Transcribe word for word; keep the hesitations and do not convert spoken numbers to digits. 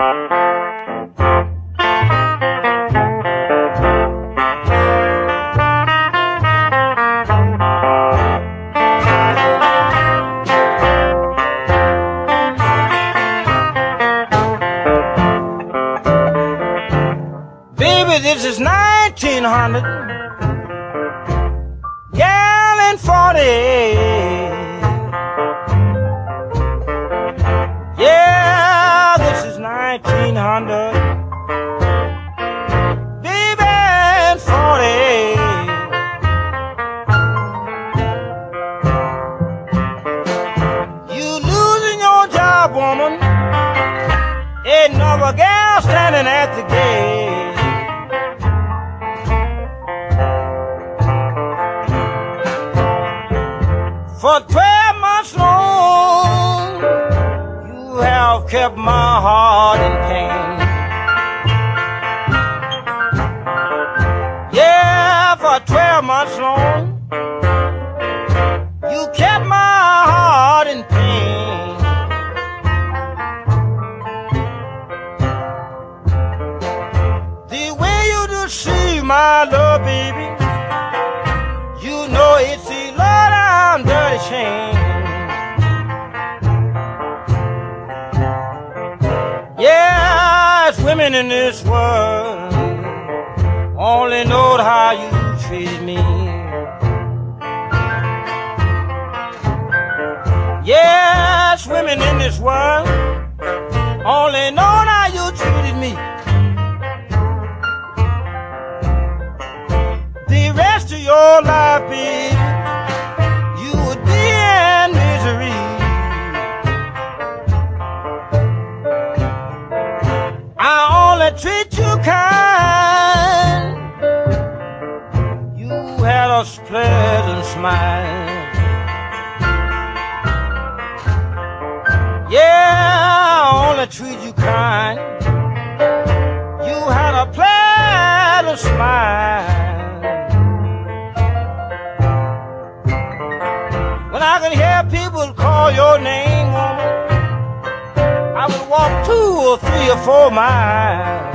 Baby, this is nineteen hundred, gallon forty. Yeah, this is nineteen hundred, baby, and forty. You losing your job, woman, ain't another gal standing at the gate. For twelve months long, you have kept my heart in pain. Yeah, for twelve months long, you kept my heart in pain. The way you deceive my love, baby, you know it's a low-down dirty shame. Yeah, it's women in this world only know how you treated me. Yeah, it's women in this world only know how you treated me. The rest of your life, baby, you would be in misery. I only treat you kind. You had a pleasant smile. Yeah, I only treat you kind. You had a pleasant smile. When I can hear people call your name, woman, I would walk two or three or four miles.